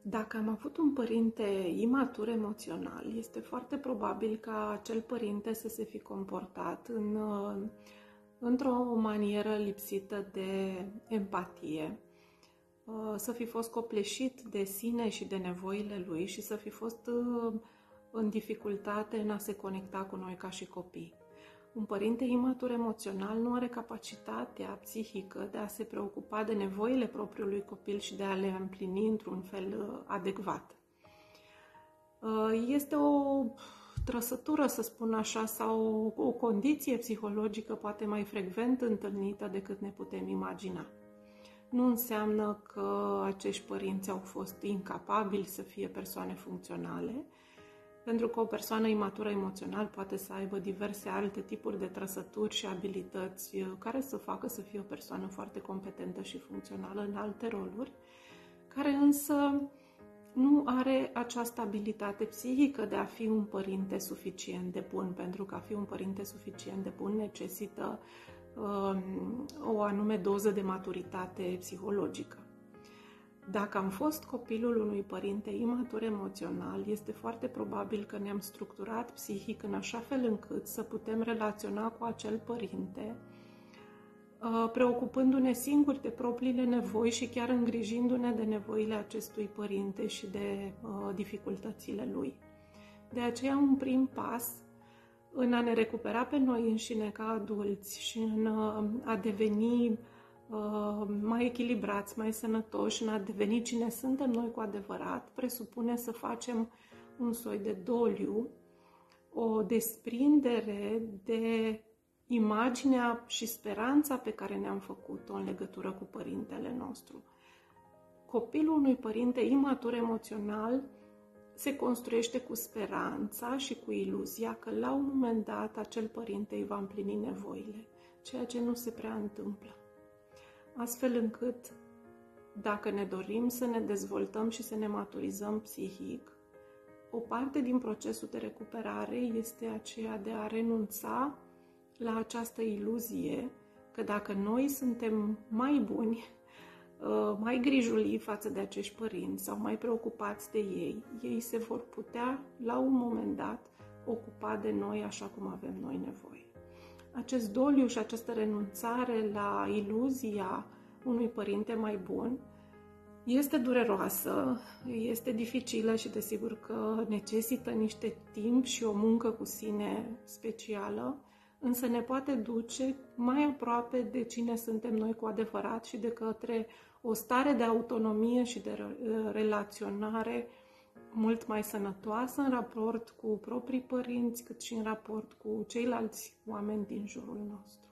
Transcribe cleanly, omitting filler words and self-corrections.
Dacă am avut un părinte imatur emoțional, este foarte probabil ca acel părinte să se fi comportat într-o manieră lipsită de empatie, să fi fost copleșit de sine și de nevoile lui și să fi fost în dificultate în a se conecta cu noi ca și copii. Un părinte imatur emoțional nu are capacitatea psihică de a se preocupa de nevoile propriului copil și de a le împlini într-un fel adecvat. Este o trăsătură, să spun așa, sau o condiție psihologică poate mai frecvent întâlnită decât ne putem imagina. Nu înseamnă că acești părinți au fost incapabili să fie persoane funcționale, pentru că o persoană imatură emoțional poate să aibă diverse alte tipuri de trăsături și abilități care să facă să fie o persoană foarte competentă și funcțională în alte roluri, care însă nu are această abilitate psihică de a fi un părinte suficient de bun, pentru că a fi un părinte suficient de bun necesită o anume doză de maturitate psihologică. Dacă am fost copilul unui părinte imatur emoțional, este foarte probabil că ne-am structurat psihic în așa fel încât să putem relaționa cu acel părinte, preocupându-ne singuri de propriile nevoi și chiar îngrijindu-ne de nevoile acestui părinte și de dificultățile lui. De aceea, un prim pas în a ne recupera pe noi înșine ca adulți și în a deveni mai echilibrați, mai sănătoși, în a deveni cine suntem noi cu adevărat, presupune să facem un soi de doliu, o desprindere de imaginea și speranța pe care ne-am făcut-o în legătură cu părintele nostru. Copilul unui părinte imatur emoțional se construiește cu speranța și cu iluzia că la un moment dat acel părinte îi va împlini nevoile, ceea ce nu se prea întâmplă. Astfel încât, dacă ne dorim să ne dezvoltăm și să ne maturizăm psihic, o parte din procesul de recuperare este aceea de a renunța la această iluzie că dacă noi suntem mai buni, mai grijulii față de acești părinți sau mai preocupați de ei, ei se vor putea, la un moment dat, ocupa de noi așa cum avem noi nevoie. Acest doliu și această renunțare la iluzia unui părinte mai bun este dureroasă, este dificilă și desigur că necesită niște timp și o muncă cu sine specială, însă ne poate duce mai aproape de cine suntem noi cu adevărat și de către o stare de autonomie și de relaționare mult mai sănătoasă în raport cu proprii părinți, cât și în raport cu ceilalți oameni din jurul nostru.